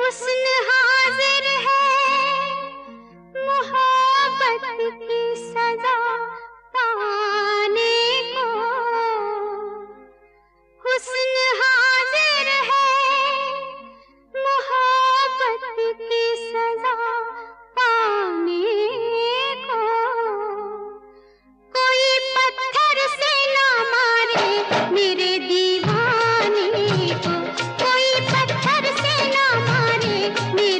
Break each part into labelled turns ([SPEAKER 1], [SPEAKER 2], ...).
[SPEAKER 1] हुस्न हाजिर है मोहब्बत की सजा पाने को। हुस्न हाजिर है मोहब्बत की सजा पाने को। कोई पत्थर से ना मारे मेरे दीवाने को, कोई पत्थर से ना मारे मेरे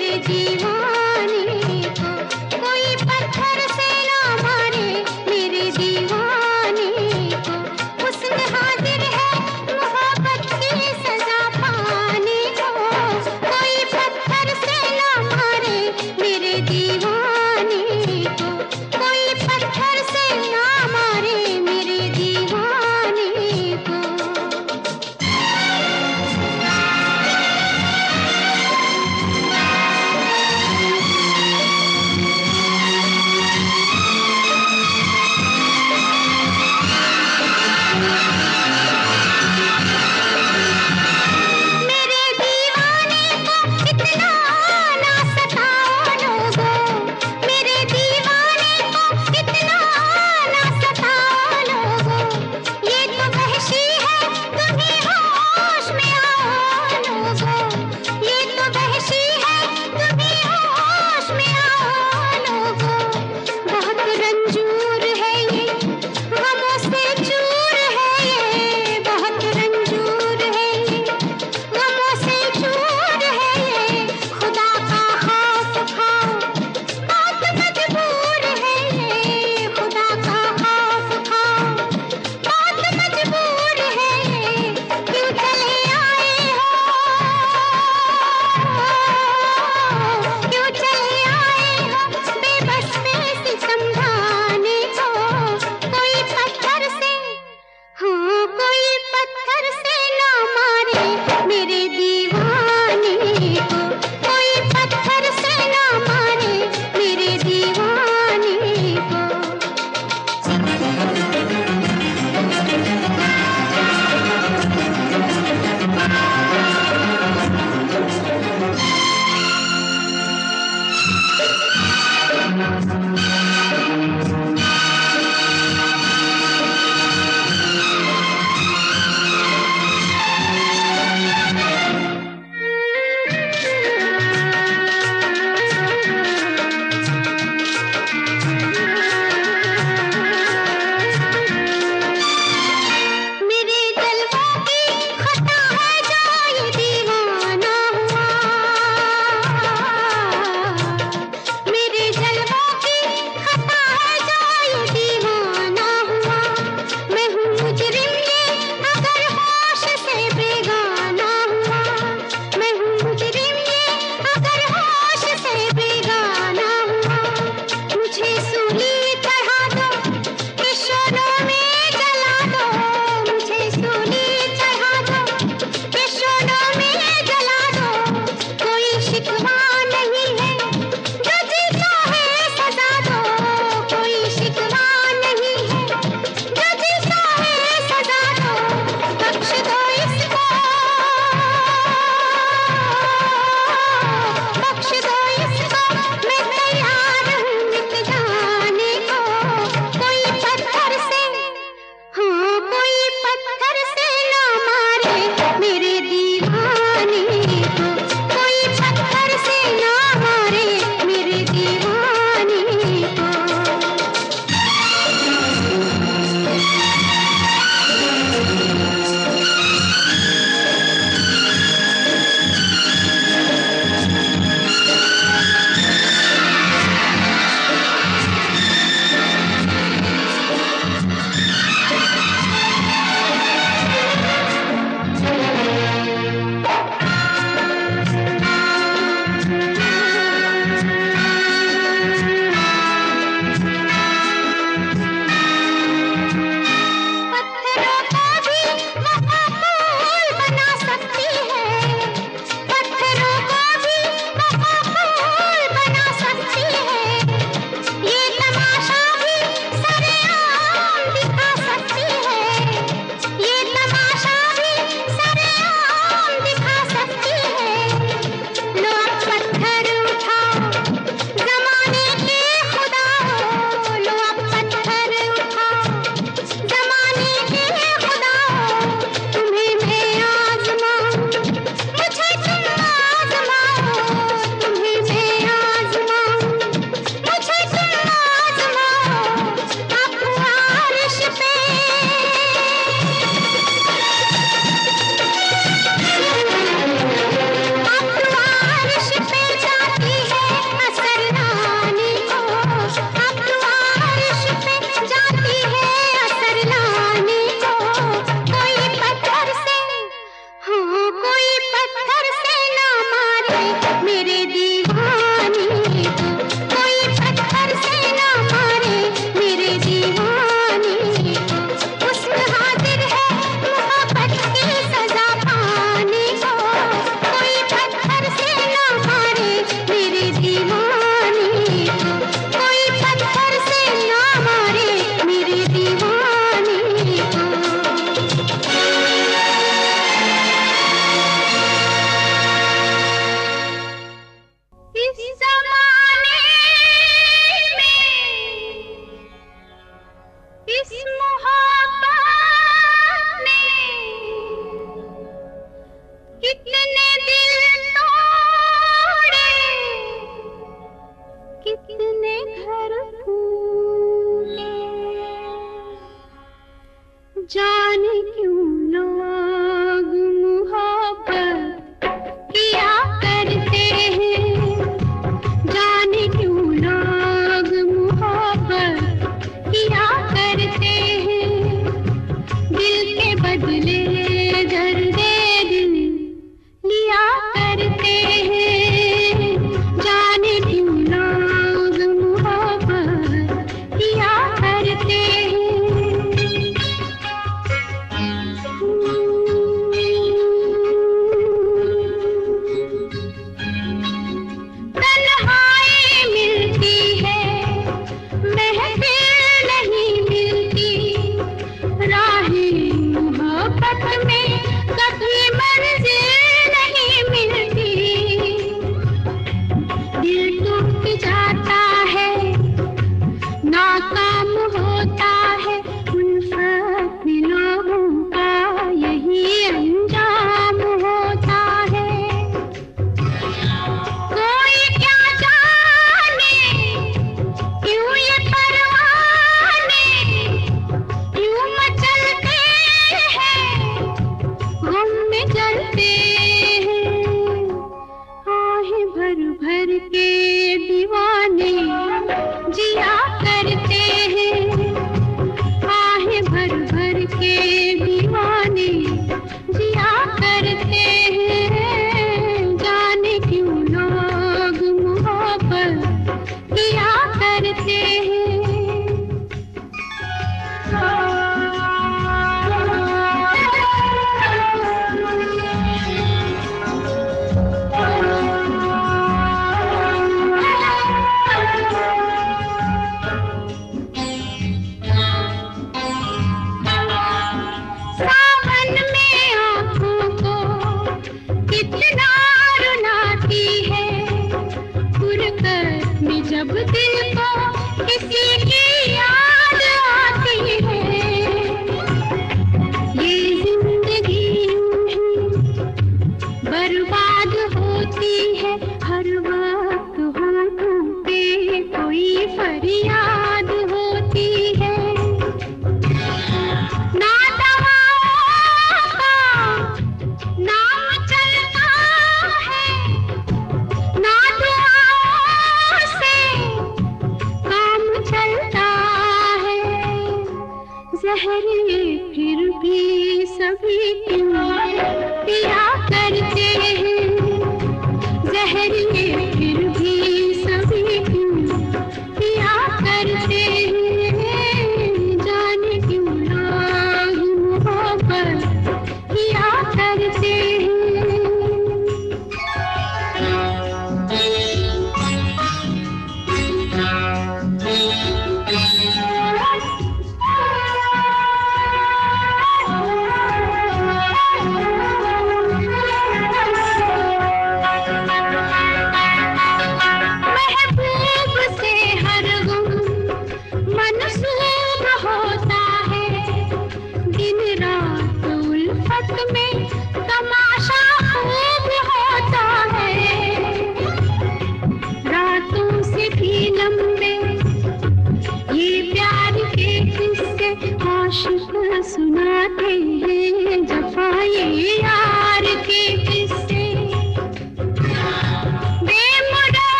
[SPEAKER 1] फिर भी सभी क्यों पिया करते हैं।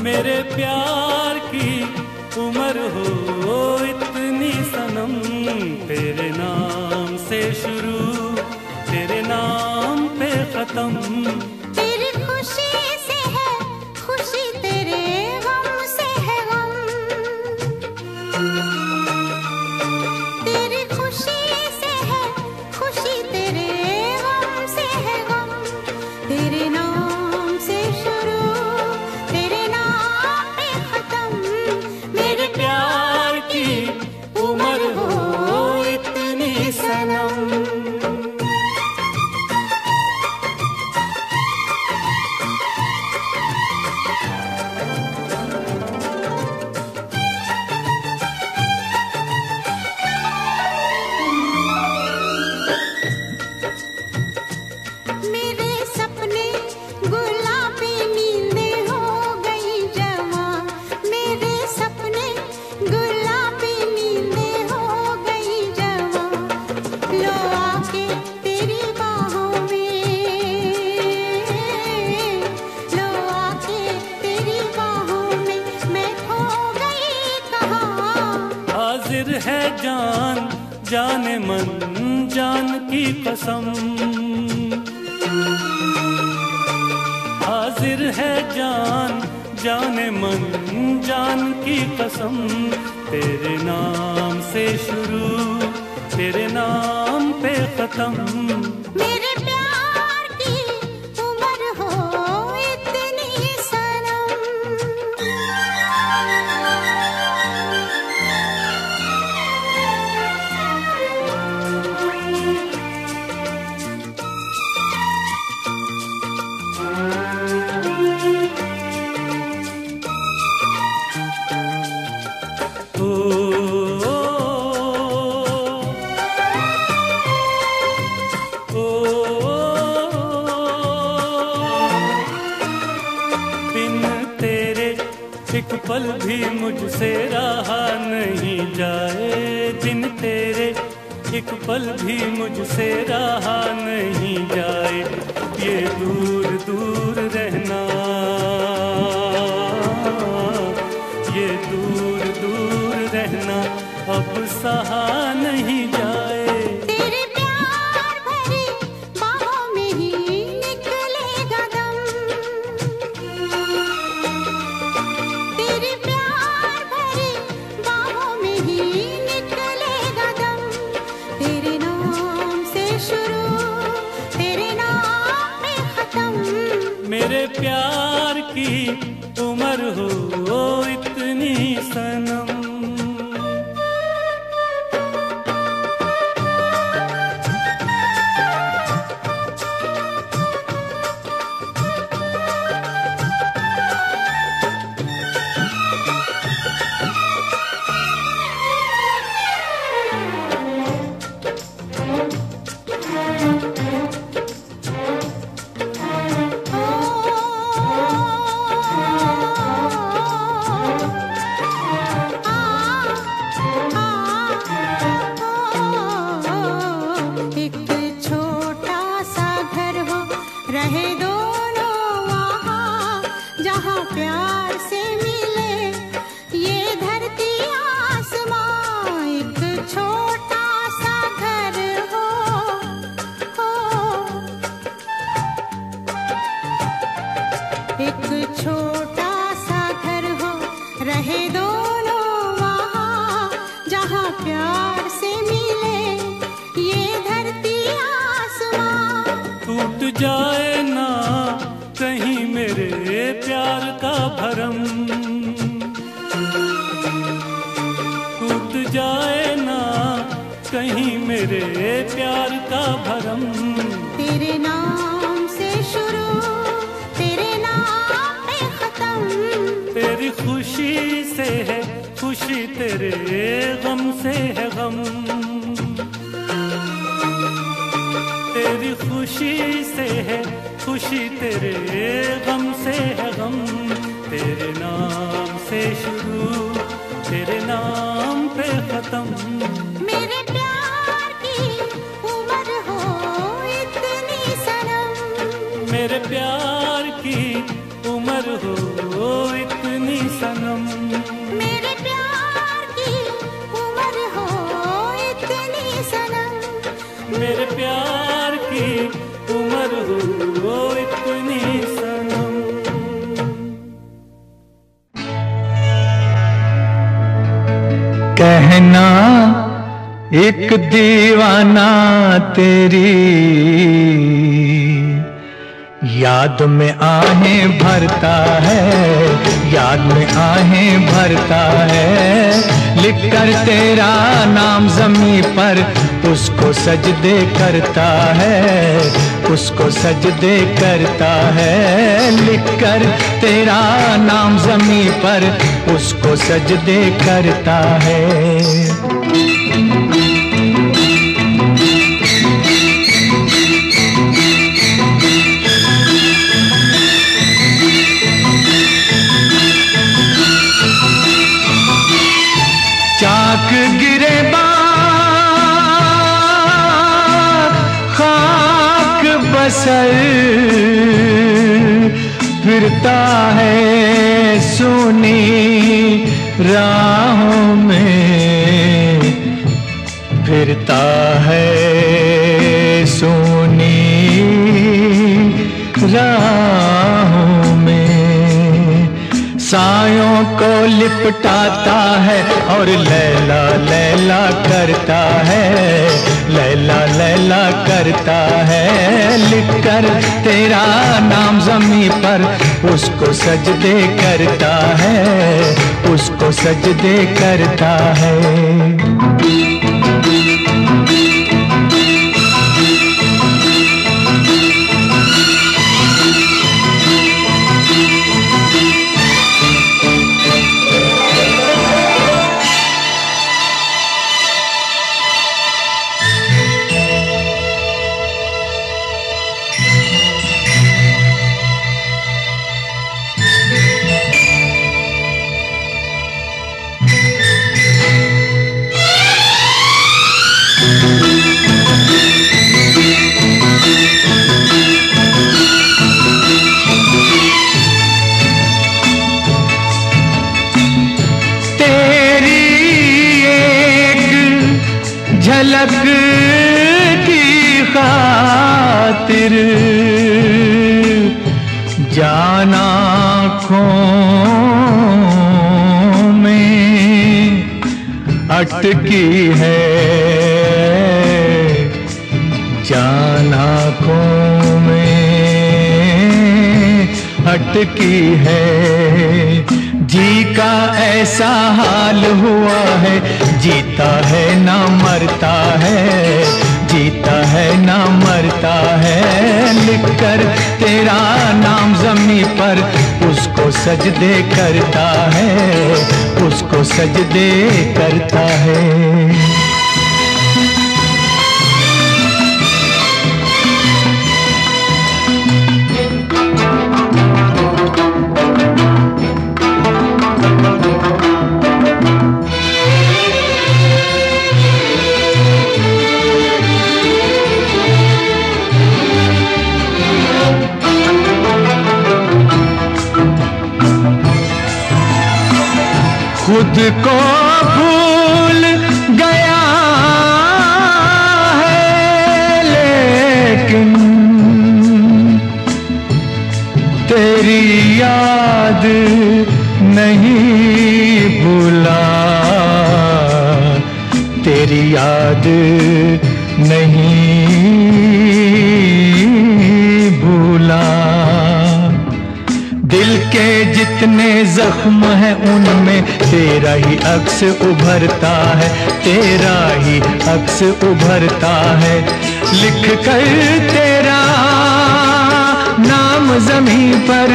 [SPEAKER 2] मेरे प्यार की उम्र हो इतनी सनम, तेरे नाम से शुरू तेरे नाम पे खत्म।
[SPEAKER 1] तेरी खुशी से है खुशी, तेरे गम से है गम। तेरी खुशी से है खुशी, तेरे गम से है गम। तेरे नाम से शुरू तेरे नाम पे खत्म।
[SPEAKER 2] मेरे प्यार की उम्र हो इतनी सनम।
[SPEAKER 1] मेरे सपने गुलाबी नींदें हो गई जवां। मेरे सपने गुलाबी नींदें हो गई जवां। लो आके तेरी बाहों में, लो आके तेरी बाहों में मैं खो गई कहाँ।
[SPEAKER 2] हाजिर है जान जाने मन जान की कसम, हाजिर है जान जाने मन जान की कसम। तेरे नाम से शुरू तेरे नाम पे खत्म।
[SPEAKER 1] मेरे प्यार की उम्र हो इतनी सनम।
[SPEAKER 2] ओ, ओ, बिन तेरे एक पल भी मुझसे रहा नहीं जाए। बिन तेरे एक पल भी मुझसे रहा नहीं जाए। ये दूर दूर रहना, ये दूर दूर रहना अब सहा नहीं जाए।
[SPEAKER 1] तेरे प्यार भरी बाहों में ही निकलेगा दम। तेरे प्यार भरी बाहों में ही निकलेगा दम। तेरे नाम से शुरू तेरे नाम पे खत्म।
[SPEAKER 2] मेरे प्यार की उम्र हो इतनी सनम।
[SPEAKER 1] एक छोटा सा घर हो रहे दोनों वहाँ, जहाँ प्यार से मिले ये धरती आसमां। एक छोटा सा घर हो, एक छोटा सा घर हो रहे दोनों वहाँ, जहाँ प्यार से मिले ये धरती आसमां।
[SPEAKER 2] टूट जाए ना कहीं मेरे प्यार का भरम, टूट जाए ना कहीं मेरे प्यार का भरम।
[SPEAKER 1] तेरे नाम से शुरू तेरे नाम पे खत्म।
[SPEAKER 2] तेरी खुशी से है खुशी, तेरे गम से है गम। तेरी खुशी से है खुशी, तेरे गम से है गम। तेरे नाम से शुरू तेरे नाम पे खत्म।
[SPEAKER 1] मेरे प्यार की उम्र हो इतनी सनम।
[SPEAKER 2] मेरे प्यार की उम्र हो इतनी
[SPEAKER 3] कहना एक दीवाना तेरी याद में आहें भरता है, याद में आहें भरता है। लिख कर तेरा नाम ज़मीं पर उसको सजदे करता है, उसको सजदे करता है। लिख कर तेरा नाम ज़मीं पर उसको सजदे करता है। चाक गिरे खाक बसर फिरता है सोनी राहों में, फिरता है सोनी राहों में। सायों को लिपटाता है और लैला लैला करता है, लैला लैला करता है। लिख कर तेरा नाम ज़मीं पर उसको सजदे करता है, उसको सजदे करता है। झलक की खातिर जान आँखों में अटकी है, जान आँखों में अटकी है। जी का ऐसा हाल हुआ है, जीता है ना मरता है, जीता है ना मरता है। लिख कर तेरा नाम ज़मीं पर उसको सजदे करता है, उसको सजदे करता है। खुद को भूल गया है लेकिन तेरी याद नहीं भूला, तेरी याद नहीं भूला। दिल के जितने जख्म हैं उनमें तेरा ही अक्स उभरता है, तेरा ही अक्स उभरता है। लिख कर तेरा नाम ज़मीं पर,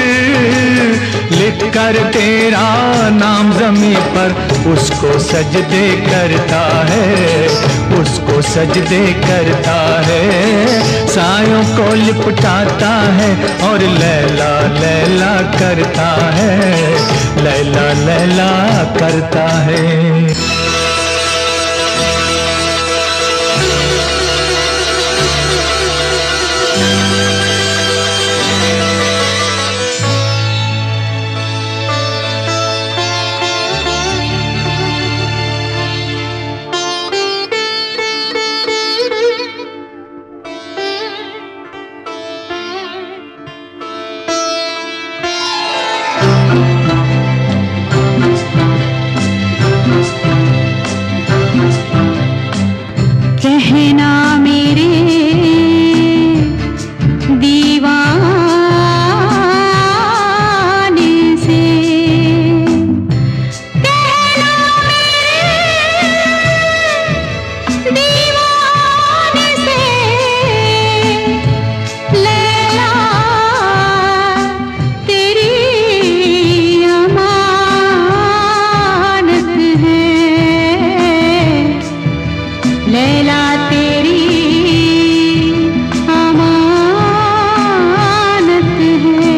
[SPEAKER 3] लिख कर तेरा नाम ज़मीं पर उसको सजदे करता है, उसको सजदे करता है। सायों को लिपटाता है और लैला लैला करता है, लैला लैला करता है।
[SPEAKER 1] कहना मेरे दीवाने से, कहना मेरे दीवाने से, लैला तेरी अमानत है, लैला तेरी अमानत है।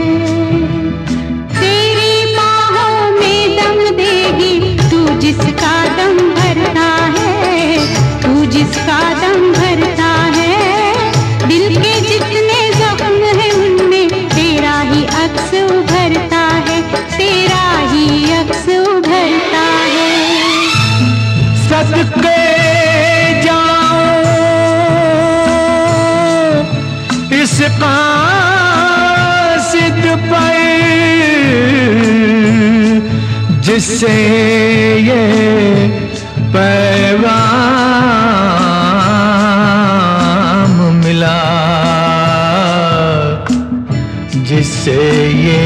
[SPEAKER 1] तेरी बाहों में दम देगी तू जिसका दम भरता है, तू जिसका दम भरता है। दिल के जितने जख्म है उनमें तेरा ही अक्स उभरता है, तेरा ही अक्स उभरता है।
[SPEAKER 3] सदके इस कासिद पर जिससे ये पैगाम मिला, जिससे ये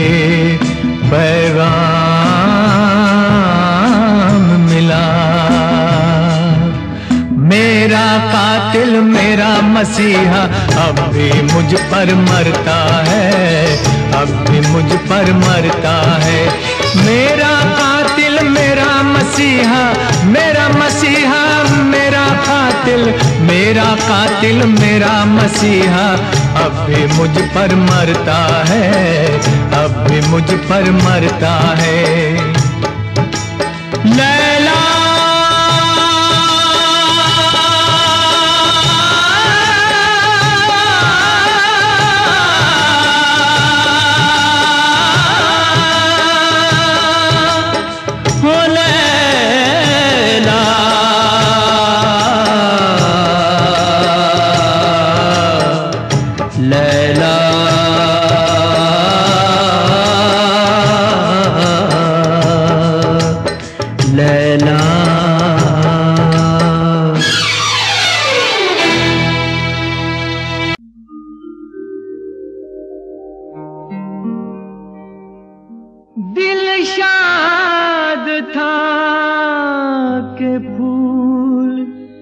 [SPEAKER 3] पैगाम मिला। मेरा कातिल मेरा मसीहा अब भी मुझ पर मरता है, अब भी मुझ पर मरता है। मेरा कातिल मेरा मसीहा, मेरा मसीहा मेरा कातिल, मेरा कातिल मेरा मसीहा अब भी मुझ पर मरता है, अब भी मुझ पर मरता है। लैला लैला लैला दिल शाद था के फूल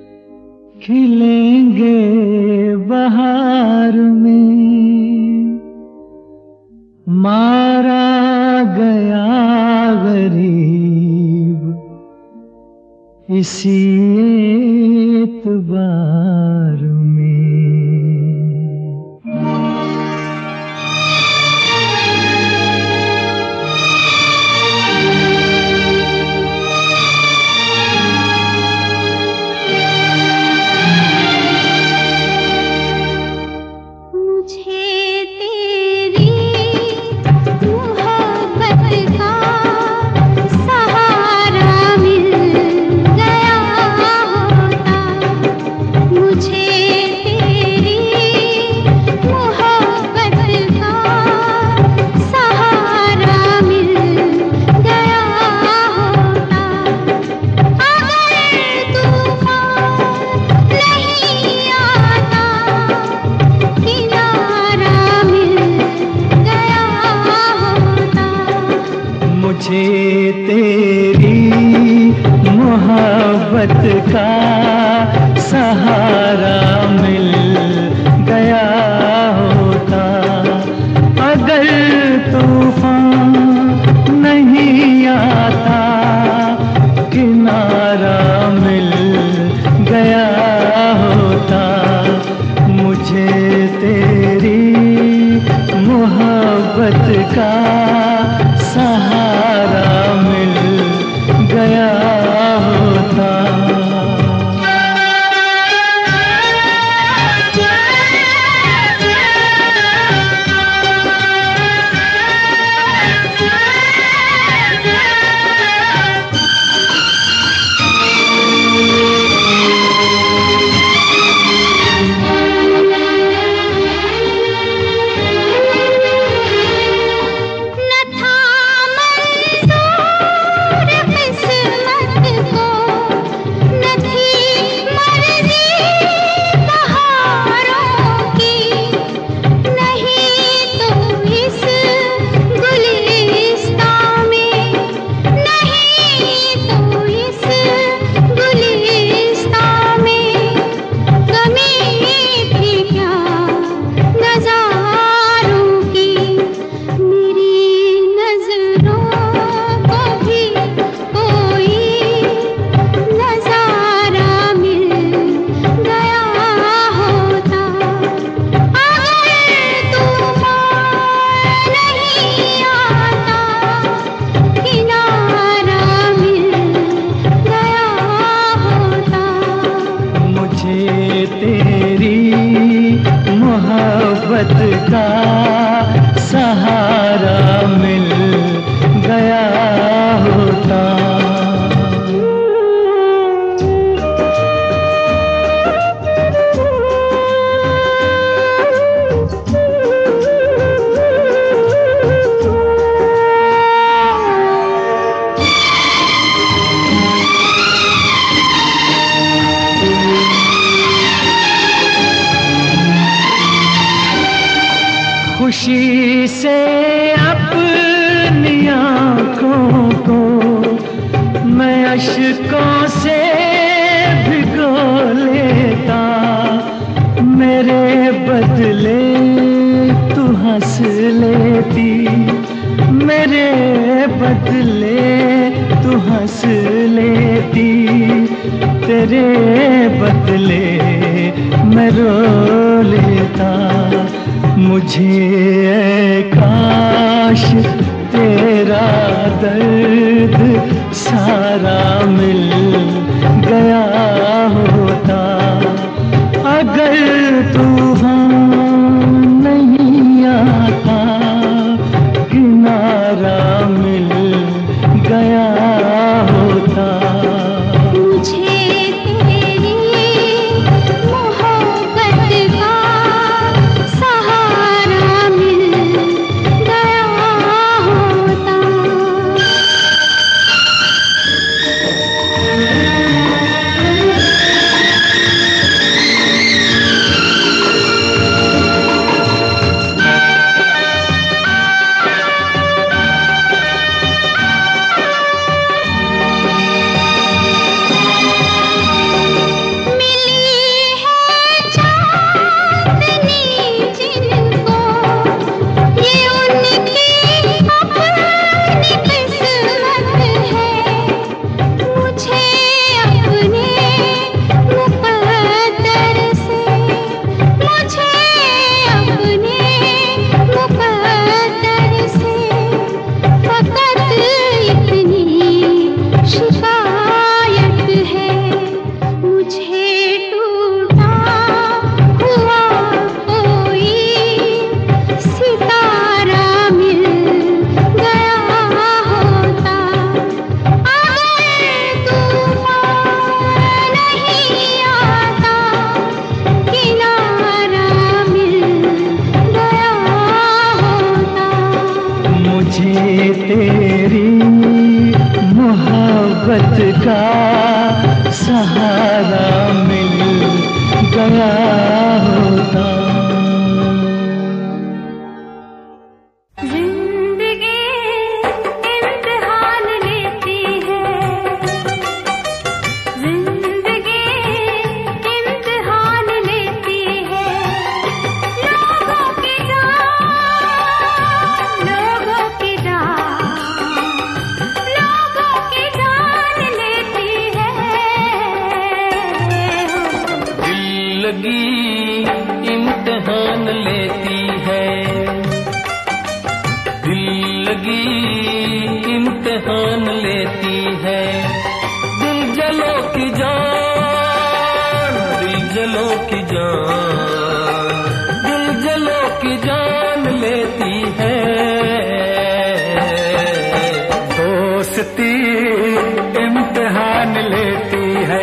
[SPEAKER 3] खिलेंगे बहार में, मारा गया गरीब इसी एतबार में। मोहब्बत का सहारा मिल गया होता, अगर तूफान नहीं आता किनारा मिल गया होता। मुझे तेरी मोहब्बत का सहारा मिल गया होता। खुशी से अपनी आँखों को मैं अश्कों से भिगो लेता, मेरे बदले तू हंस लेती, मेरे बदले तू हंस लेती, तेरे बदले मैं रो लेता। मुझे काश तेरा दर्द सारा मिल गया होता, अगर तूफान नहीं आता किनारा मिल गया होता। तेरी मोहब्बत का सहारा मिल गया होता।
[SPEAKER 4] इम्तिहान लेती है, दिल लगी इम्तिहान लेती है, दिल जलो की जान, दिल जलो की जान, दिल जलो की जान लेती है। दोस्ती इम्तिहान लेती है,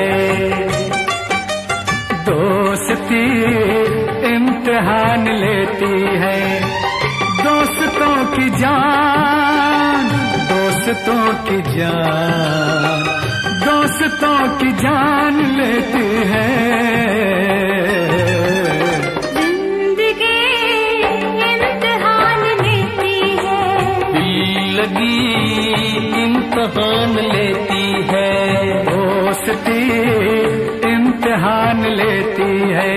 [SPEAKER 4] दोस्ती इम्तिहान लेती है, दोस्तों की जान, दोस्तों की जान, दोस्तों की जान लेती है।
[SPEAKER 1] जिंदगी इम्तिहान लेती है,
[SPEAKER 4] दिल लगी इम्तिहान लेती है, दोस्ती इम्तिहान लेती है।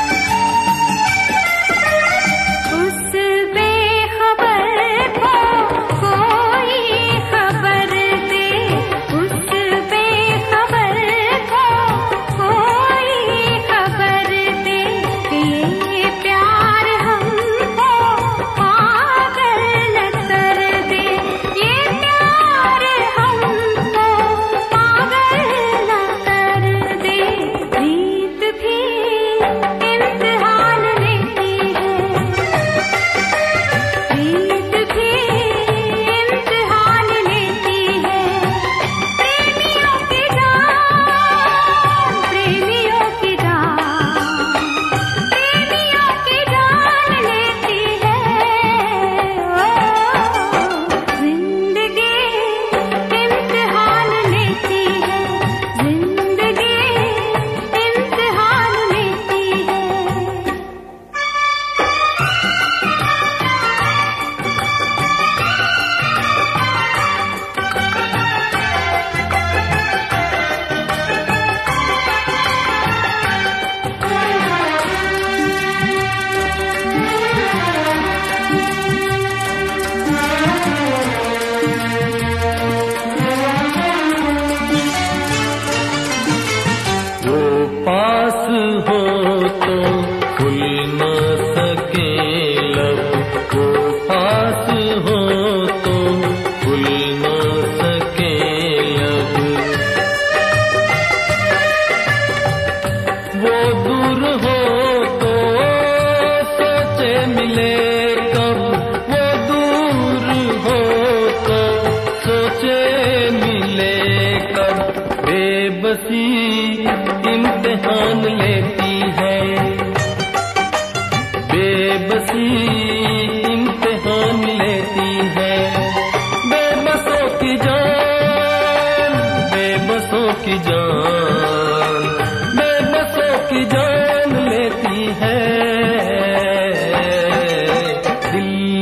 [SPEAKER 1] उस बेखबर को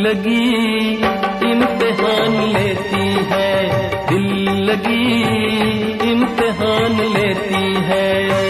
[SPEAKER 4] लगी इम्तिहान लेती है, दिल लगी इम्तिहान लेती है।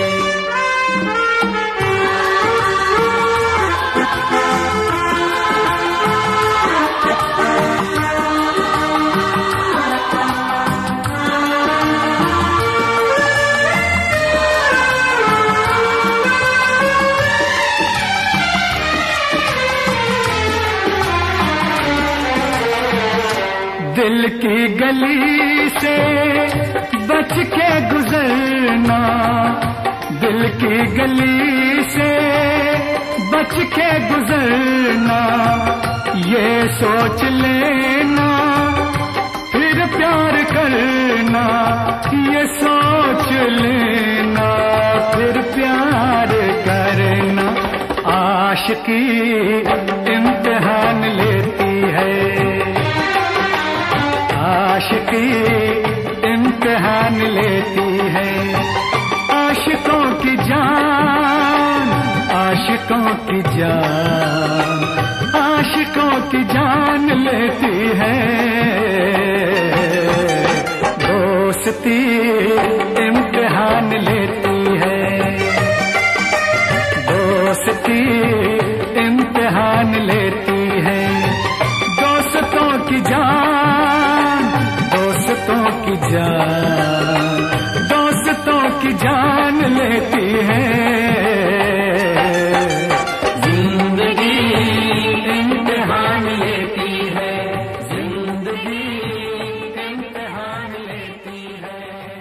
[SPEAKER 4] दिल की गली से बच के गुजरना, दिल की गली से बच के गुजरना, ये सोच लेना फिर प्यार करना, ये सोच लेना फिर प्यार करना। आशिकी इम्तिहान लेती है, आशिकी इम्तिहान लेती है। आशिकों की जान, आशिकों की जान, आशिकों की जान लेती है। दोस्ती इम्तिहान लेती है, दोस्ती इम्तिहान लेती है। दोस्तों की जान, दोस्तों की जान, दोस्तों की जान लेती है। जिंदगी इम्तिहान लेती है, जिंदगी इम्तिहान लेती है।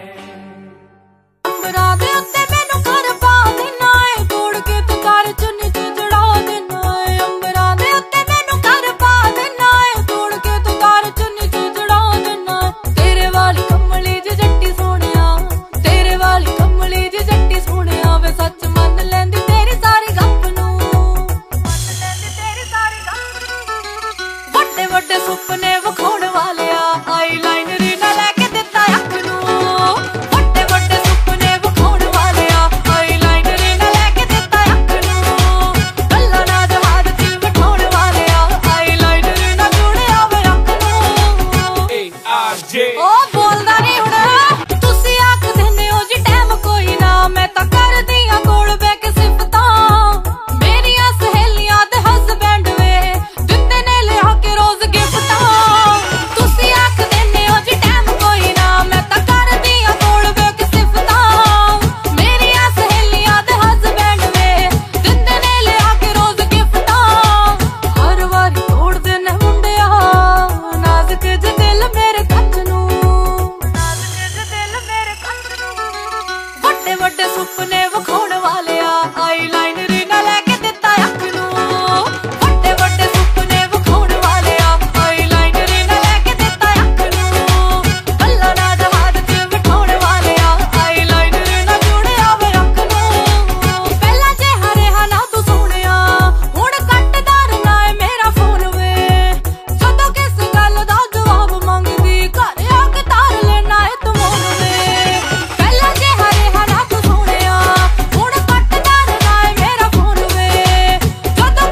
[SPEAKER 1] अंबरा दे उत्ते मैनू कर पा देना है, तोड़ के तू तार चुन्नी च जड़ा देना है। अंबरा दे उत्ते मैनू कर पा देना है, तोड़ के तू तार चुन्नी च जड़ा देना है। तेरे वाली कमली जी जट्टी सोहणिया, तेरे वाली कमली जी जट्टी सोहणिया, वे सच मन लैंदी तेरी सारी गप नू, मन लैंदी तेरी सारी गप नू। वड्डे वड्डे सुपने विखाउण वालिया, आई लाइनर ना लैके दित्ता अख नू। वड्डे वड्डे सुपने विखाउण वालिया, आई लाइनर ना लैके दित्ता अख नू। गल्लां ना जवाब च बिठाउण वालिया, आई लाइनर ना जुड़िया वे अख नू। ओ बोलदा नहीं हुण, तुसी आख देंदे हो जी टैम कोई ना, मैं तां करदी आ कोल बैठ के सिफतां। मेरियां सहेलियां ते हसबैंड वे दिंदे ने लिया के रोज गिफ्टां। तुसी आख देंदे हो जी टैम कोई ना, मैं तां करदी आ कोल बैठ के सिफतां। मेरियां सहेलियां ते हसबैंड वे दिंदे ने लिया के रोज गिफ्टां। हर वारी तोड़दे ने मुंडिया नाजुक जे दिल मेरे कच नू, नाजुक जे दिल मेरे कच नू। वड्डे वड्डे सुपने विखाउण वालिया, आई लाइनर ना लैके दित्ता अख नू। वड्डे वड्डे सुपने विखाउण वालिया, आई लाइनर ना लैके दित्ता अख नू। गल्लां ना जवाब च बिठाउण वालिया, आई लाइनर ना जुड़िया वे अख नू। पहला जिहा रिहा ना तू सोहणिया, हुण कट्टदा रना है मेरा फोन वे। जदों किस गल दा जवाब मंगदी, घर आके तार लेना है तू मोन वे। पहला जिहा रिहा ना तू सोहणिया, हुण कट्टदा रना है मेरा फोन वे। जदों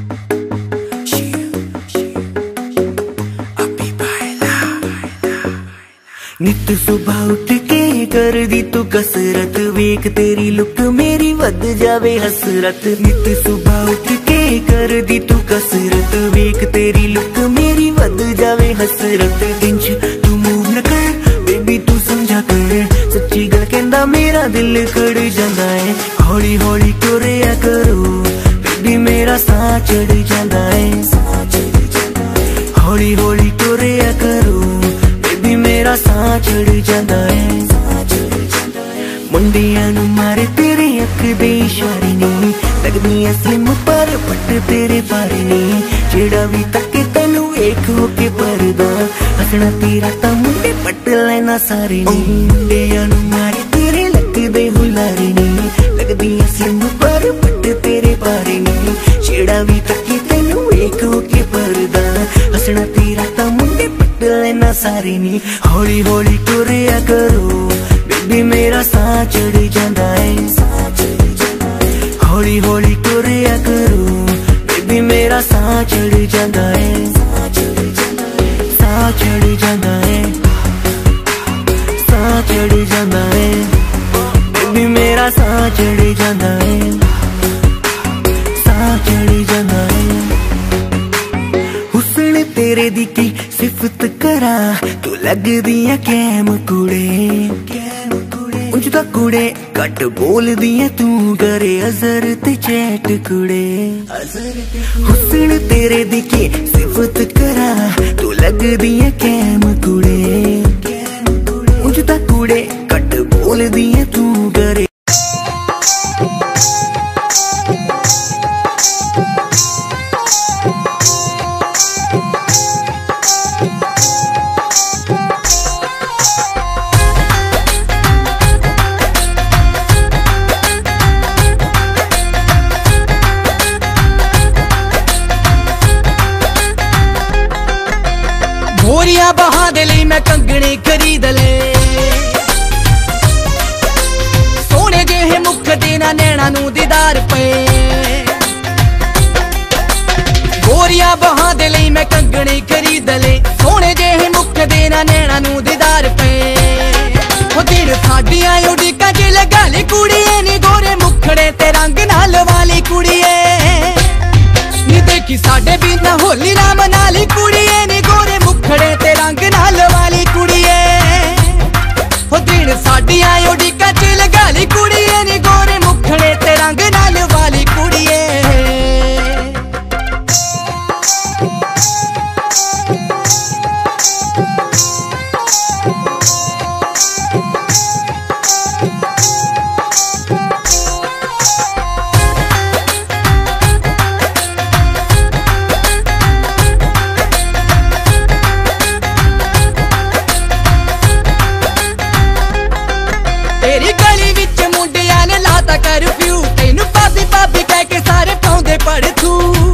[SPEAKER 5] नित सुबह उठ के कर दी तू कसरत, वेख तेरी लुक मेरी वध जावे हसरत। नित सुबह उठ के कर दी तू कसरत, वेख तेरी लुक मेरी वध जावे हसरत। इंच तू मूव न कर बेबी तू समझा कर, सच्ची गल कहंदा मेरा दिल खड़ जांदा है। हौली हौली टुरिया करो बेबी मेरा साह चढ़ जांदा है। हौली हौली टुरिया करो बेबी मेरा साह चढ़ जांदा है। मुंडियां नू मारे तेरे अख दे इशारे ने, लगदी स्लिम पर पट तेरे बारे ने। जेड़ा भी तके तैनू वेख हो के परदा, हसना तेरा तां मुंडे पट लेना सारे ने। मुंडियां नू मारे तेरे लगदे हुलारे ने, लगदी स्लिम पर पट तेरे बारे ने। जेड़ा भी तके तैनू वेख हो के परदा, हसना तेरा तां मुंडे पट लेना सारे ने। हौली हौली टुरिया करो बेबी मेरा साह चढ़ जांदा है। हौली हौली टुरिया करो बेबी मेरा साह चढ़ जांदा है। तेरे दी की सिफत करा, तू लगदी है कैम कुड़े, उंज दा कुड़े घट बोल दिया तू करे अजर ते चैट कुड़े। हुस्न तेरे दी की सिफत करा, तू लगदी है कैम कुड़े, उंज दा कुड़े घट बोल दिया तू करे।
[SPEAKER 6] गोरिया बहा दे लई मैं कंगने खरीद ले, सोने जेहे मुख देना नैना नू दीदार पे। गोरिया बहा दे लई मैं कंगने खरीद ले, सोने जेहे मुख देना नैना नू दीदार पे। ओ दिन साडियां उड़ीका च लगा ली कुड़िए नी, गोरे मुखड़े ते रंग नाल वाली कुड़िए नी, देखी साडे बिना होली ना मना ली कुड़िए नी, गोरे मुखड़े ते रंग नाल वाली कुड़िए। हो दिन साडियां उड़ीका च लगा ली कुड़िए नी, गोरे मुखड़े ते रंग नाल वाली कुड़िए। तेरी गली विच मुंडिया ने लाता करफ्यू, तेनू भाभी भाभी कह के सारे पाउंदे पड़थू।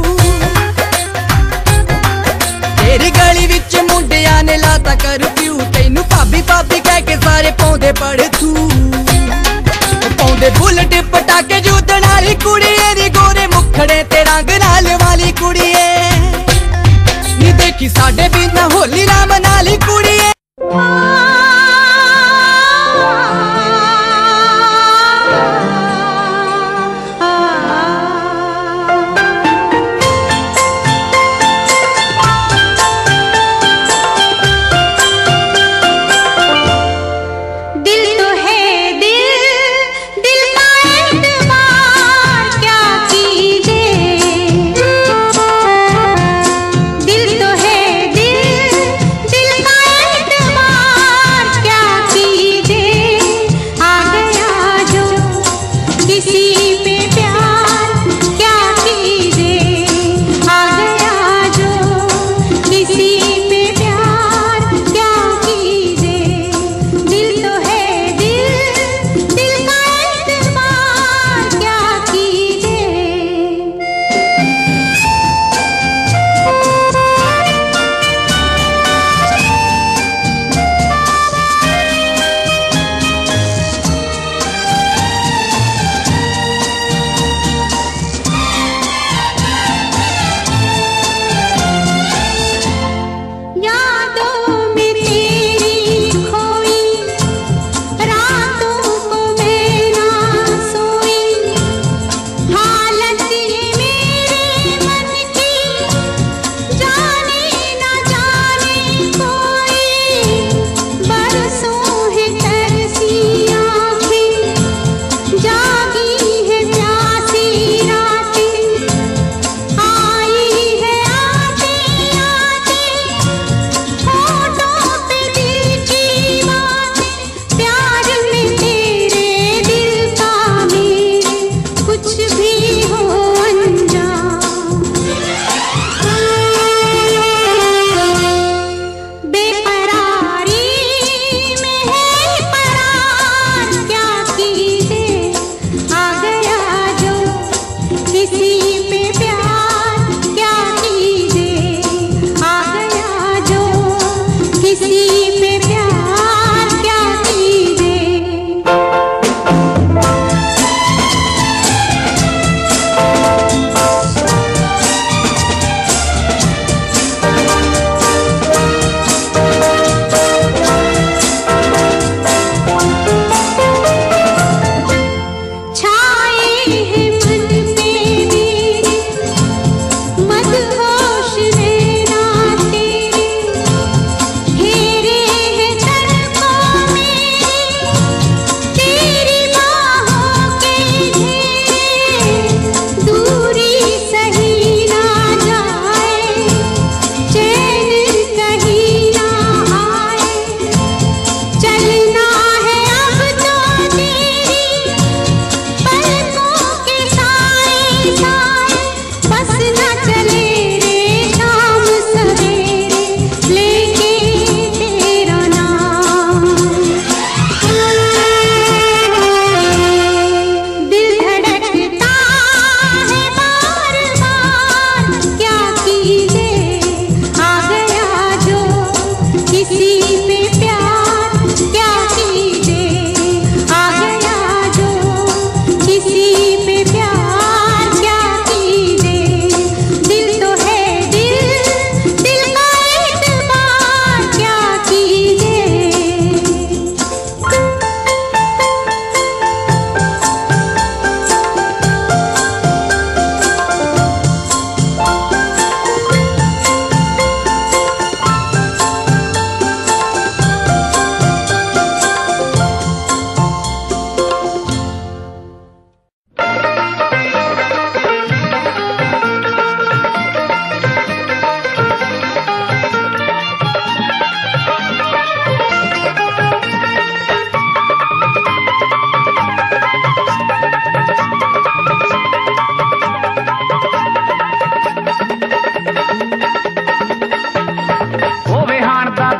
[SPEAKER 6] तेरी गली विच मुंडिया ने लाता करफ्यू, तेनू भाभी भाभी कह के सारे पाउंदे पड़थू। पाउंदे बुलेट पटाके जूतन वाली कुड़िए नी, गोरे मुखड़े ते रंग नाल वाली कुड़िए नी, देखी साडे बिना होली ना मना ली कुड़िए।
[SPEAKER 1] दिल तो है दिल, दिल का एतबार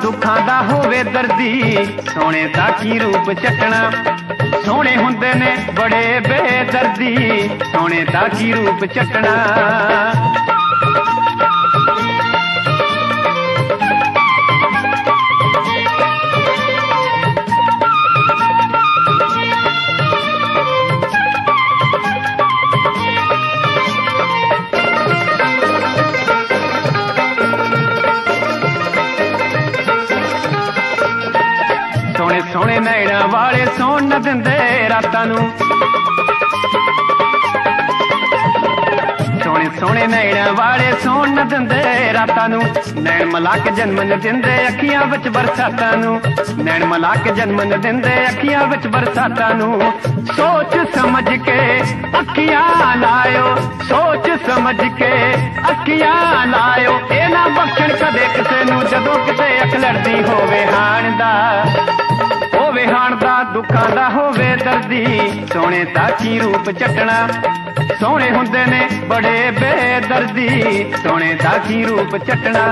[SPEAKER 7] दुखां दा होवे दर्दी सोने दा की रूप चटना सोने हुंदे ने बड़े बेदर्दी सोने दा की रूप चटना सोने नैणा वाले सौन न दिंदे रातां नूं सोने सोने नैणा वाले सौन न दिंदे रातां नूं नैण मिला के जन्म न दिंदे अखियां विच बरसातां नूं नैण मिला के जन्म न दिंदे अखियां विच बरसातां नूं सोच समझ के अखियां लायो सोच समझ के अखियां लायो ए ना बख्शण कदे किसे नूं जदों किते अख लड़दी होवे हाण दा होवे हाण दा दुखां दा होवे दर्दी सोने दा की रूप चटना सोने हुंदे ने बड़े बेदर्दी सोने दा की रूप चटना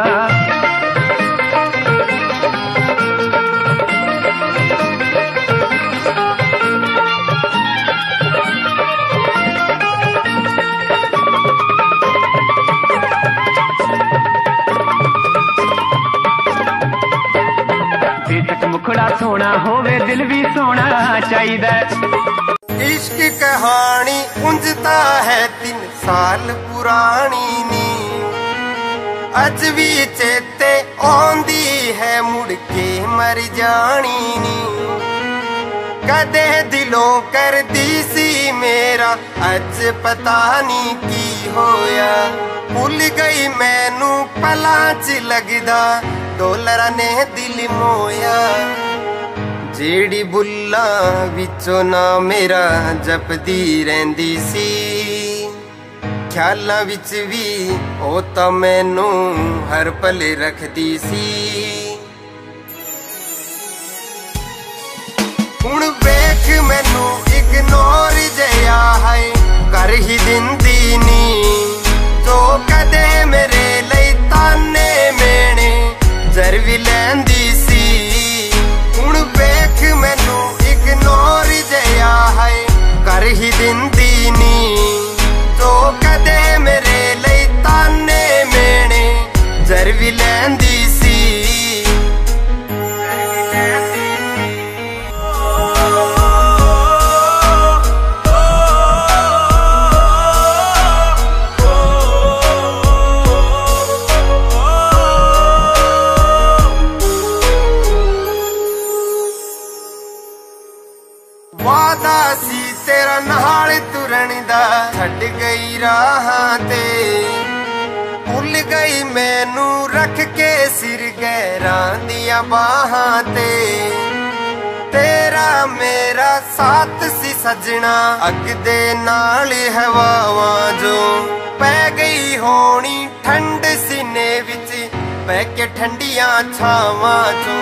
[SPEAKER 7] मुखड़ा सोना होवे दिल भी सोना चाहिदा
[SPEAKER 8] इश्क कहानी उंजता है 3 साल पुरानी नी अज भी चेते आंदी है मुड़ के मर जानी नी कदे दिलों कर दी सी मेरा अज पता नहीं की होया भुल गई मैनू पलां च लगदा डोलरा ने दिल मोया जेड़ी बुल्ला विचों ना मेरा जपदी रहंदी सी ख्यालां विच भी ओ तां मैनू हर पल रखदी सी हुण वेख मैनू इग्नोर जया है कर ही दिंदी नी जो कदे मेरे लई ताने मेने जर भी लैंदी सी हुण वेख मैनू इग्नोर जया है कर ही दिंदी नी जो कदे मेरे लई ताने मेने जर भी लैंदी सी वादा सी तेरा नाल तुरन दा छड्ड गई राहां ते भुल गई मैनू रख के सिर गैरां दियां बाहां ते तेरा मेरा साथ सी सजना अग दे नाल हवावां जो पै गई होनी ठंड सीने विच पै के ठंडियां छावां चो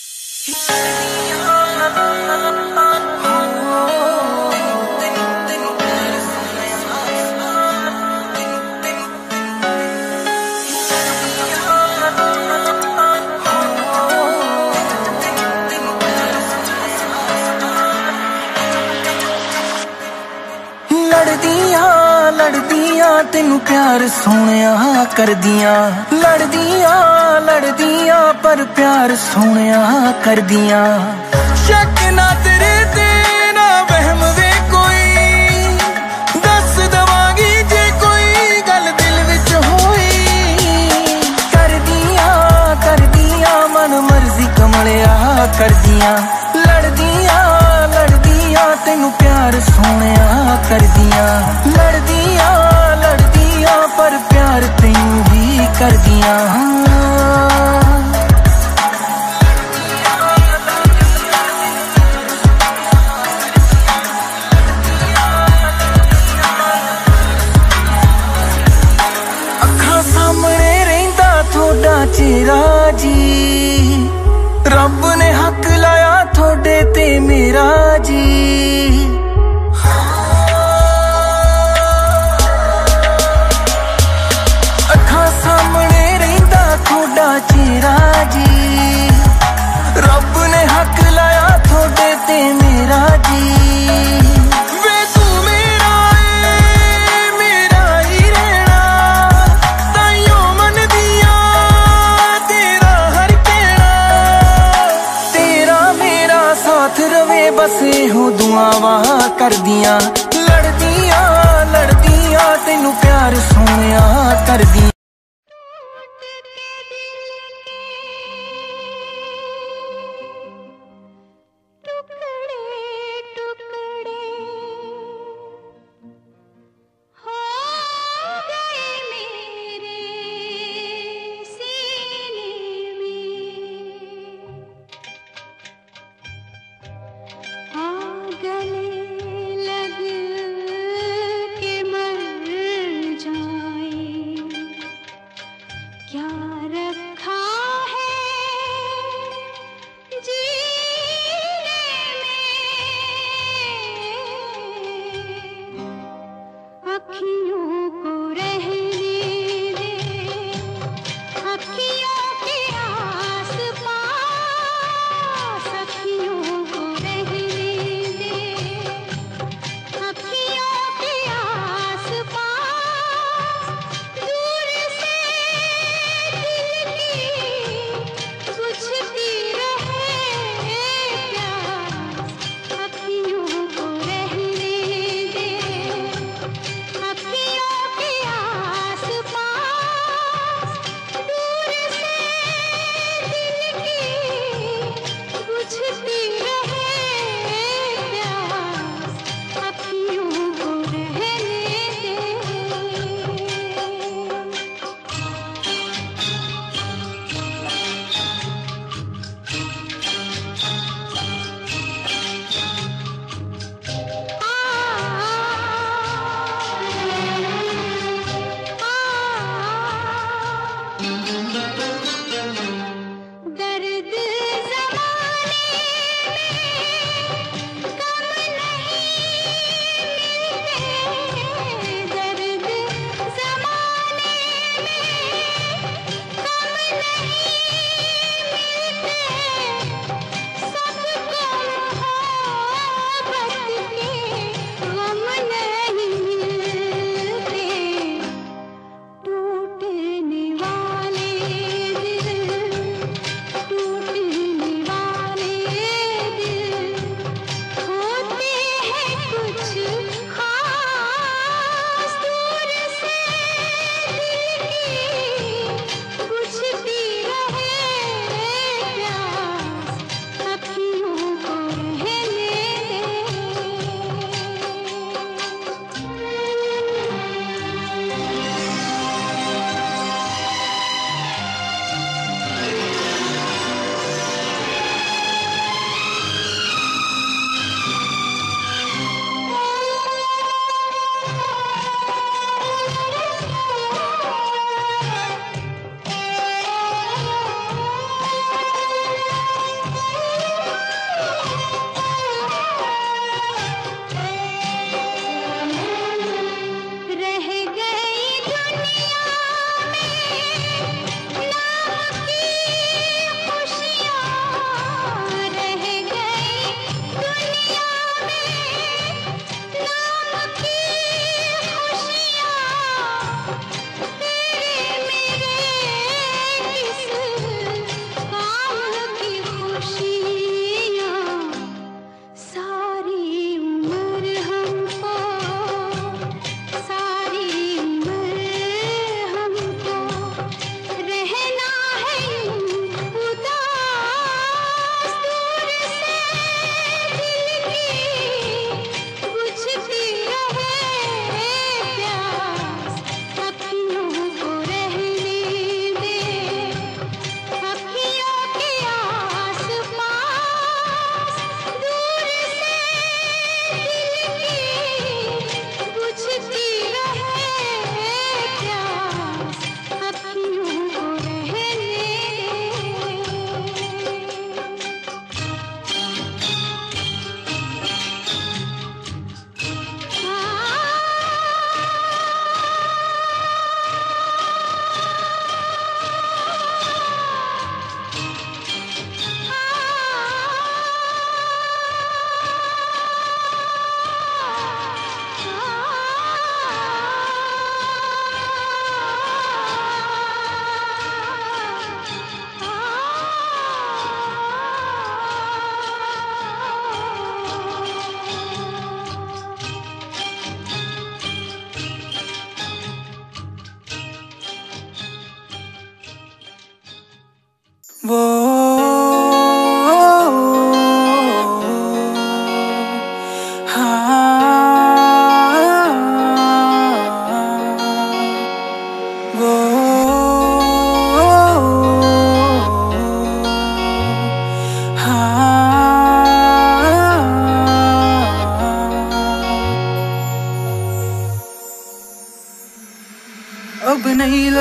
[SPEAKER 5] लड़दियां तेनू प्यार सोहणिया करदियां लड़दियां पर प्यार सोहणिया करदियां शक ना तेरे ते ना वहम वे कोई दस दवांगी जे कोई गल दिल विच होई करदियां मन मर्जी कमलिया करदियां लड़दियां तेनू प्यार सोहणिया करदियां लड़दियां पर प्यार तेनू भी करदियां अखां सामने रहिंदा थोड़ा चेहरा जी रब ने हक लाया थोड़े ते मेरा जी अखां सामने रहिंदा थोड़ा चेहरा जी बस हो दुआवां कर दियां लड़दियां लड़दियां तेनू प्यार सोनिया कर दियां।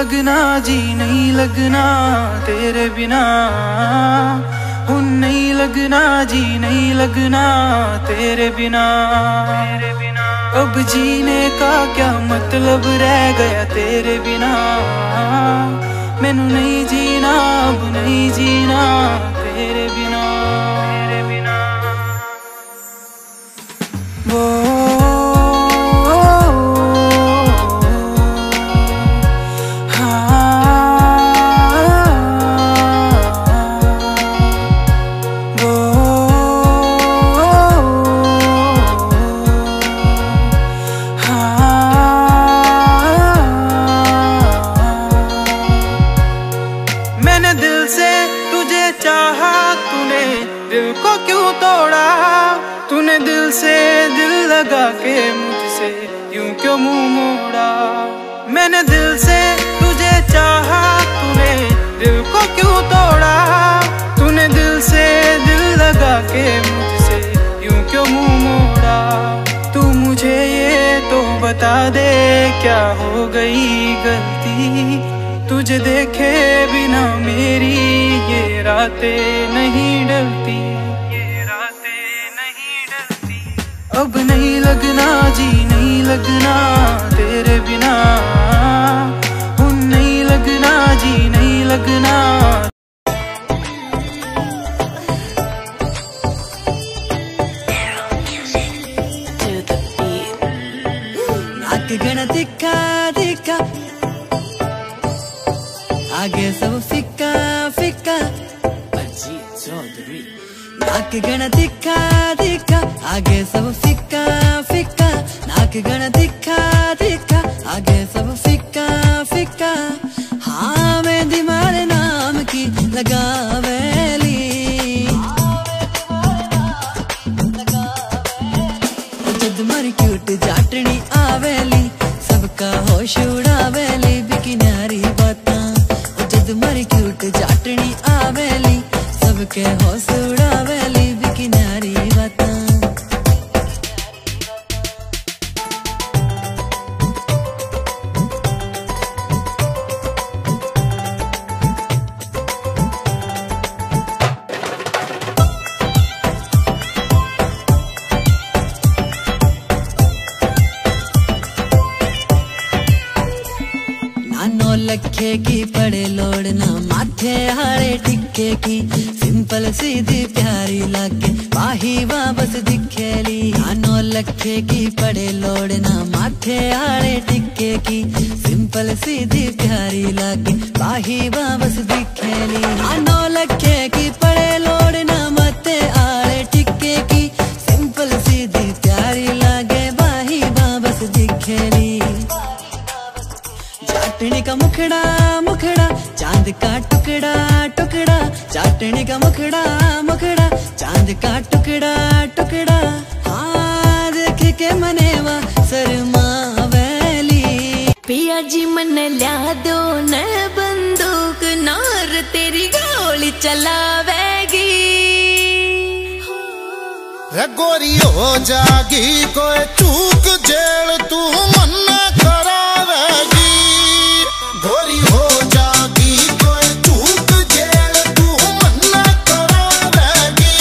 [SPEAKER 9] लगना जी नहीं लगना तेरे बिना, नहीं लगना जी नहीं लगना तेरे बिना। अब जीने का क्या मतलब रह गया तेरे बिना, मैनू नहीं जीना अब नहीं जीना तेरे बिना। वो के मुझसे यूं क्यों मुंह मोड़ा। मैंने दिल से तुझे चाहा, तूने दिल को क्यों तोड़ा। तूने दिल से दिल लगा के मुझसे यूं क्यों मुंह मोड़ा। तू मुझे ये तो बता दे क्या हो गई गलती, तुझे देखे बिना मेरी ये रातें नहीं डलती। अब नहीं लगना जी नहीं लगना तेरे बिना, नहीं लगना जी नहीं लगना।
[SPEAKER 6] नाक गण दिखा दिखा, आगे सब फिक्का फिक्का। नाक गण दिखा दिखा, आगे सब फिक्का फिक्का। नाक गण दिखा दिखा, आगे सब फिक्का फिक्का। हाँ मैं दिमाग नाम की लगावेली, जद मर क्यूट जाटनी आवेली, सबका होश उड़ावेली बिकिनारी बातां। जद मर क्यूट जाटनी आवेली, सबके होश उड़ावेली बिकिनारी बातां। नौ लखे की पड़े लोड़ना, माथे हारे टिक्के की। सिंपल सीधी प्यारी लागे बाही वापस दिखेली। 9 लखे की पड़े लोड़ना, माथे हारे टिक्के की। सिंपल सीधी प्यारी लागे बाही वापस दिखेली। 9 लखे की पड़े लोड़ना, माथे हारे टिक्के की। सिंपल सीधी प्यारी लागे बाही वापस दिखेली। चाटने का मुखड़ा मुखड़ा, चांद का टुकड़ा टुकड़ा। चाटने का मुखड़ा मुखड़ा, चांद का टुकड़ा टुकड़ा। हाँ देख के मनेवा शर्मावेली।
[SPEAKER 10] पिया जी मन ल्या दो न बंदूक, नार तेरी गोली चलावेगी।
[SPEAKER 11] गोरी हो जागी कोई चूक, जेल तू मन करावेगी। गोरी हो जागी कोई चूक, जेल तू मन करावेगी।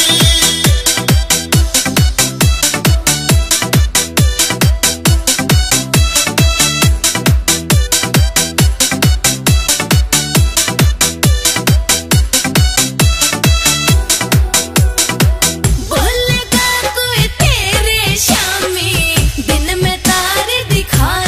[SPEAKER 10] बोलेगा कोई तेरे शामी, दिन में तारे दिखा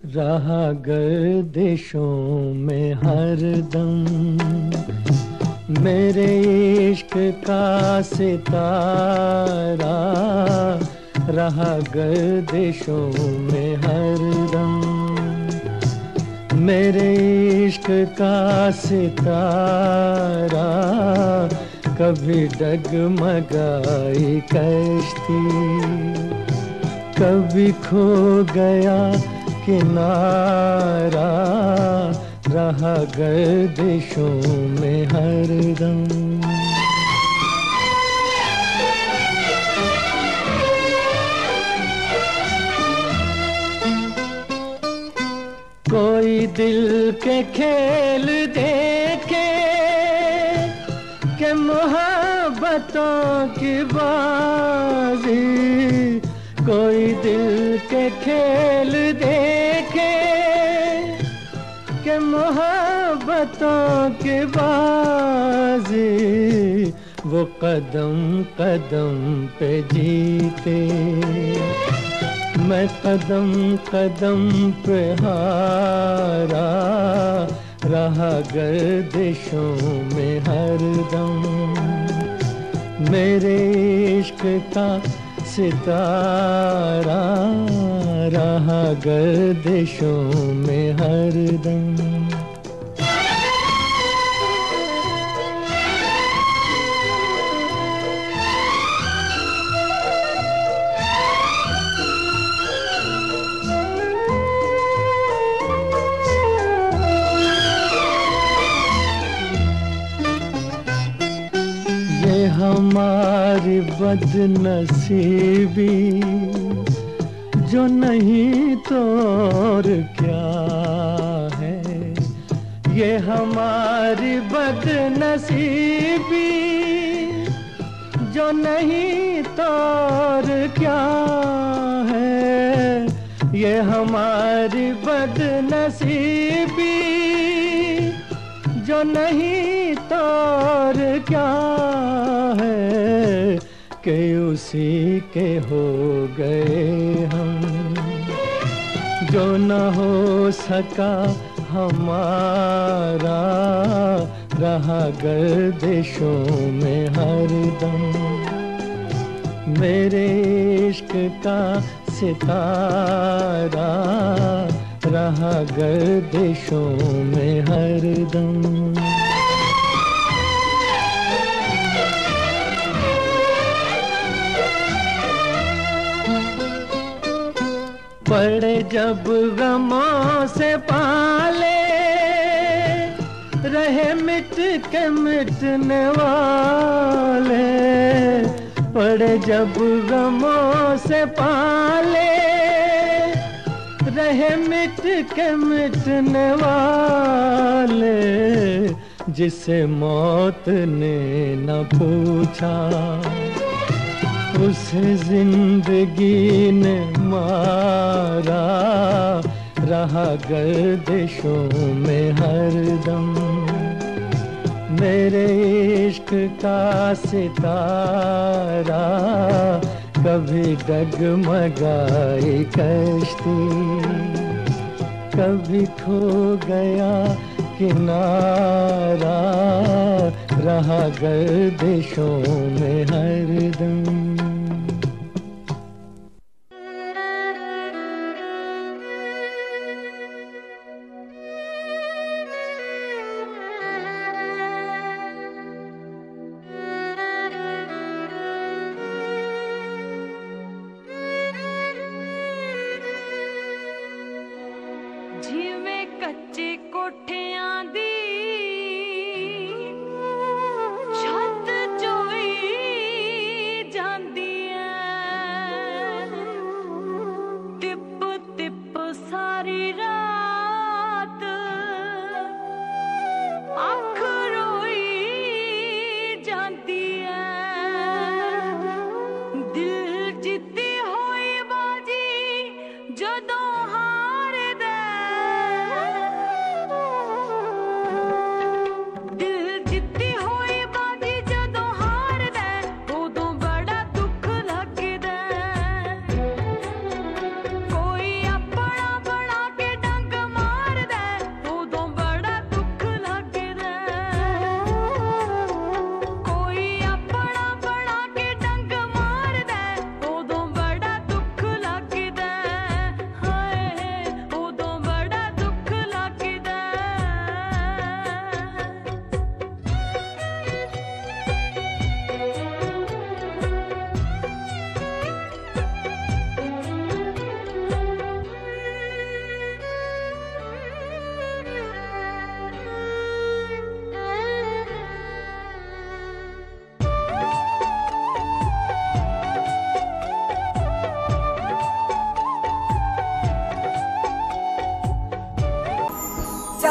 [SPEAKER 3] रहा गर्दिशों में हरदम मेरे इश्क का सितारा, रहा गर्दिशों में हरदम मेरे इश्क का सितारा। कभी डगमगाई कश्ती, कभी खो गया किनारा, रहा गर्दिशों में हरदम। कोई दिल के खेल देखे कि मोहब्बतों की बाजी, कोई दिल के खेल देखे कि मोहब्बतों की बाजी, वो कदम कदम पे जीते, मैं कदम कदम पे हारा, रहा गर्दिशों में हरदम मेरे इश्क का सितारा, रहा गर्दिशों में हरदम। हमारी बदनसीबी जो नहीं तो और क्या है, ये हमारी बदनसीबी जो नहीं तो और क्या है, ये हमारी बदनसीबी जो नहीं तो और क्या है, कि उसी के हो गए हम जो न हो सका हमारा, रहा गर्दिशों में हरदम मेरे इश्क का सितारा, रहा गर्दिशों में हरदम। पड़े जब गमों से पाले, रहे मिट के मिटने वाले, पड़े जब गमों से पाले, रहे मिट के मिटने वाले, जिसे मौत ने न पूछा उसे जिंदगी ने मारा, रहा गर्दिशों में हरदम मेरे इश्क का सितारा, कभी डगमगाई कश्ती, कभी खो गया किनारा, रहा गर्दिशों में हरदम।
[SPEAKER 12] कोई अपना बना के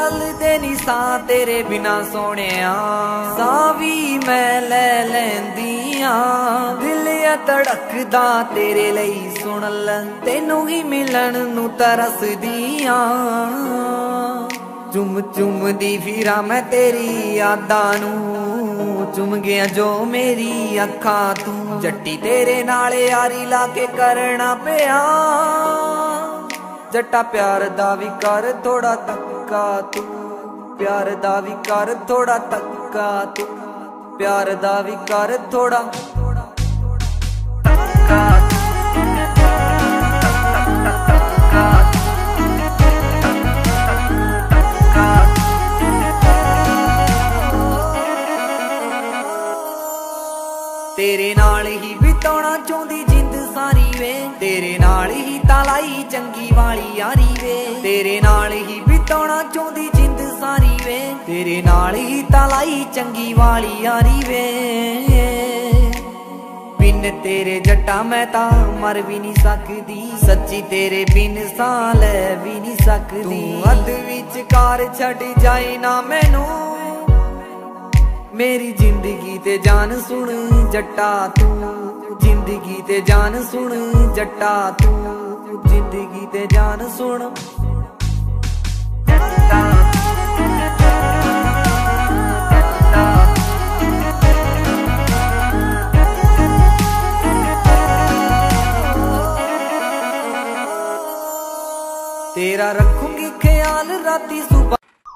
[SPEAKER 6] चलदे नी सा तेरे बिना सोहणिया सा भी मैं ले लैंदियां दिल आ धड़कदा तेरे लई सुन ल तेनू ही मिलन नू तरसदियां चुम चुम दी फिरा मैं तेरी यादां नू चुम गया जो मेरी अखा तू जट्टी तेरे नाले यारी लाके करना पिया जट्टा प्यार दा भी कर थोड़ा तक्का तू प्यार दा भी कर थोड़ा तक्का तू प्यार दा भी कर थोड़ा तक्का तेरे नाल ही बिताना चाहती जिंद सारी वे तेरे नाल ही तालाई चंगी वाली यारी वे तेरे नाल ही बिताना चाहती जिंद सारी वे तेरे नाल ही तालाई चंगी वाली यारी वे बिन तेरे जट्टा मैं ता मर भी नहीं सकदी सच्ची तेरे बिन सा ले भी नहीं सकदी तू अध विचकार छड़ जाए ना मैनू मेरी जिंदगी ते जान सुन जट्टा तू जिंदगी ते जान सुन जट्टा तू जिंदगी ते जान सुन तेरा रखूंगी ख्याल राती सुबह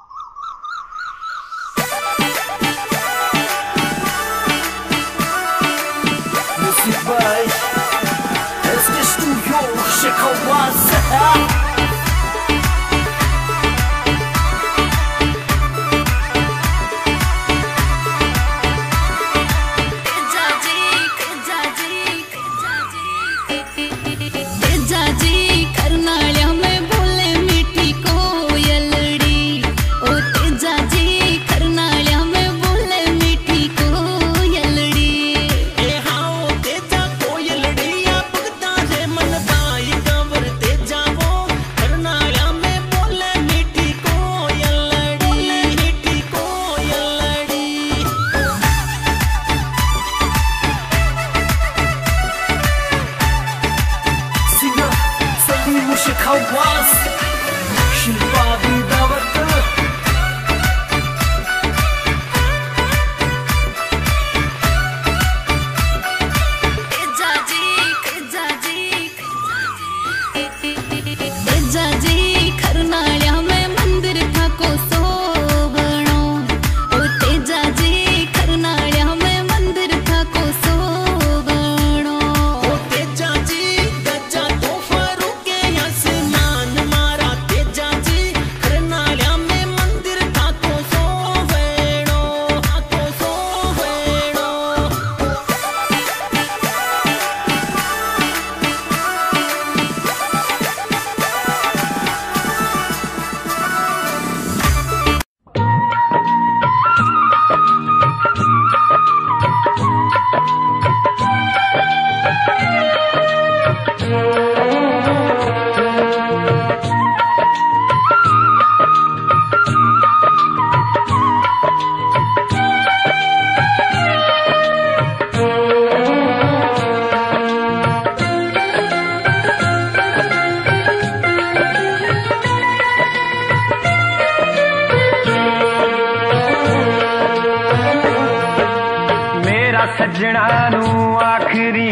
[SPEAKER 7] सजना नू आखिरी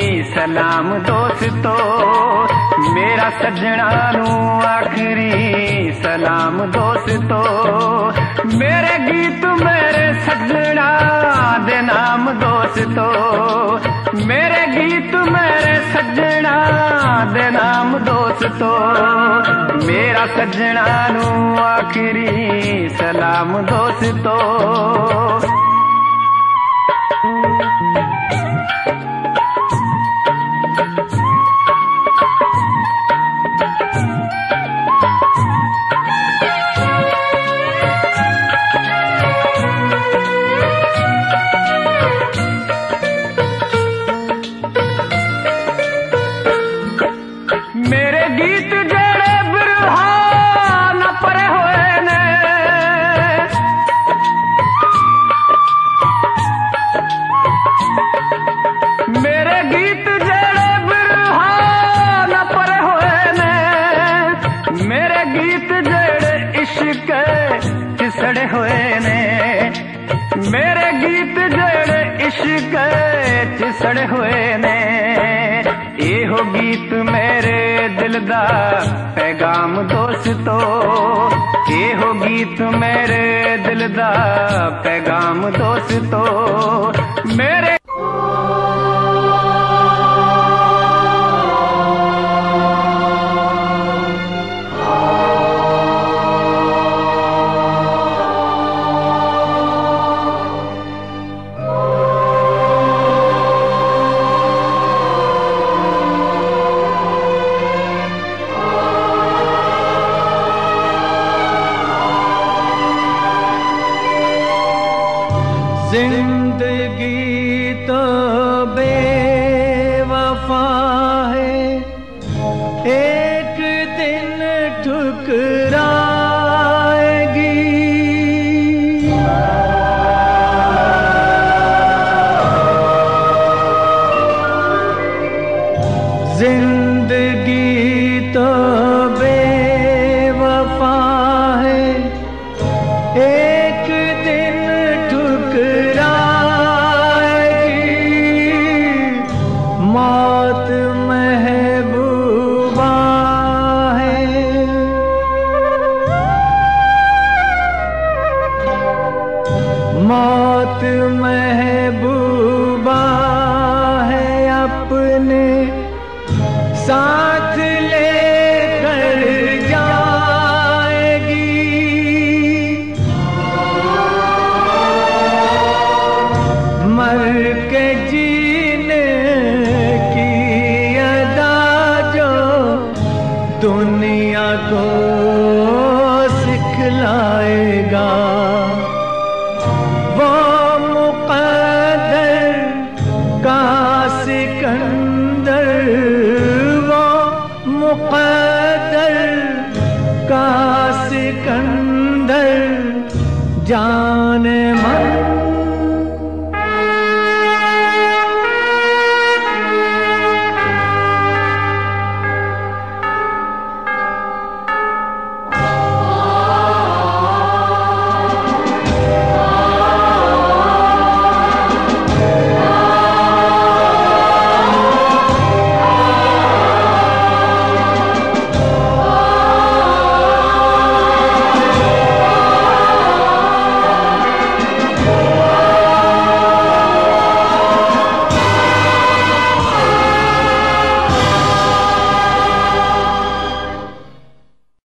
[SPEAKER 7] सलाम दोस्तो मेरा सजना नू आखिरी सलाम दोस्तो मेरे गीत मेरे सजना दे नाम दोस्तो मेरे गीत मेरे सजना दे नाम दोस्तो मेरा सजना नू आखिरी सलाम दोस्तो मेरे गीत जड़े बिरहा न परे होए ने इश्क चिसड़े हुए ने मेरे गीत जेड़े इश्क चिसड़े हुए ने एहो गीत मेरे दिल दा पैगाम दोस्तों एहो गीत मेरे दिल दा पैगाम दोस्तों मेरे
[SPEAKER 3] जिंदगी तो बेवफा है एक दिन ठुकराएगी जिंदगी तो बेवफा है एक दिन मौत महबूबा है मौत महबूबा है अपने साथ लेकर जाएगी मर के जीने की अदा जो दुनिया को सिखलाएगा वो मुक़द्दर का सिकंदर वो मुक़द्दर का सिकंदर जाने मन